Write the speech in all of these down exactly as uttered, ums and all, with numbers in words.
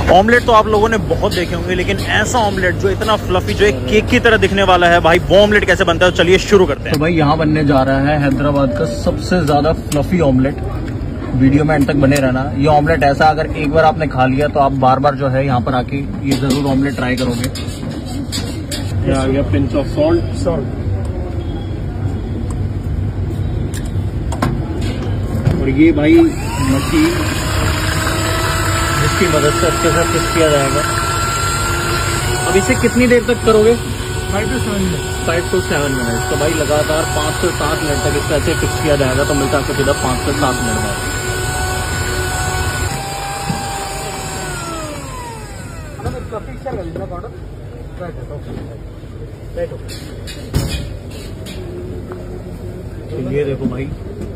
Omelette तो आप लोगों ने बहुत देखे होंगे, लेकिन ऐसा ऑमलेट जो इतना फ्लफी, जो एक केक की तरह दिखने वाला है भाई, वो ऑमलेट कैसे बनता है? तो चलिए शुरू करते हैं। तो भाई यहाँ बनने जा रहा है हैदराबाद का सबसे ज्यादा फ्लफी ऑमलेट। वीडियो में एंड तक बने रहना। ये ऑमलेट ऐसा, अगर एक बार आपने खा लिया तो आप बार बार जो है यहाँ पर आके ये जरूर ऑमलेट ट्राई करोगे। ये आ गया पिंच ऑफ सॉल्ट सॉल्ट और ये भाई मशीन जिसकी मदद से अच्छे से फिक्स किया जाएगा। अब इसे कितनी देर तक करोगे? Five to seven minute five to seven minute तो भाई लगातार पाँच से सात मिनट तक इससे ऐसे फिक्स किया जाएगा। तो मिलता है सीधा पाँच से सात मिनट बाद। तो ये देखो भाई,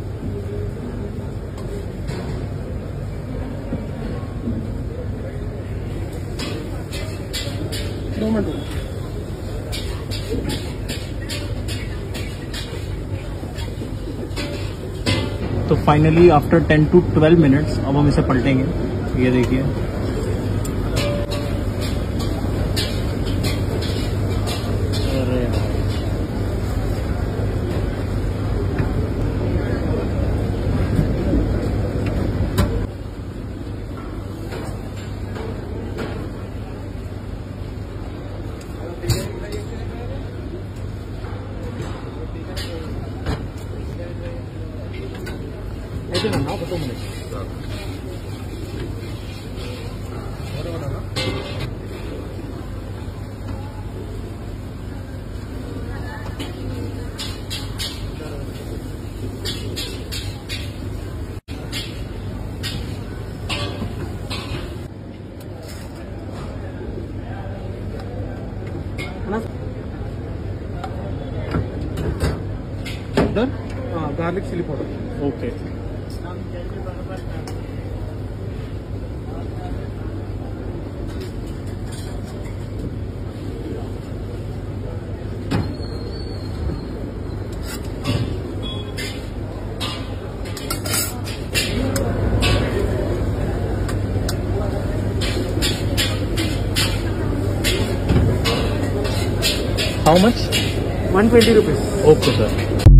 दो मिनट। तो finally after ten to twelve minutes अब हम इसे पलटेंगे। ये देखिए, garlic chilli powder. Okay. How much? One twenty rupees. Okay sir.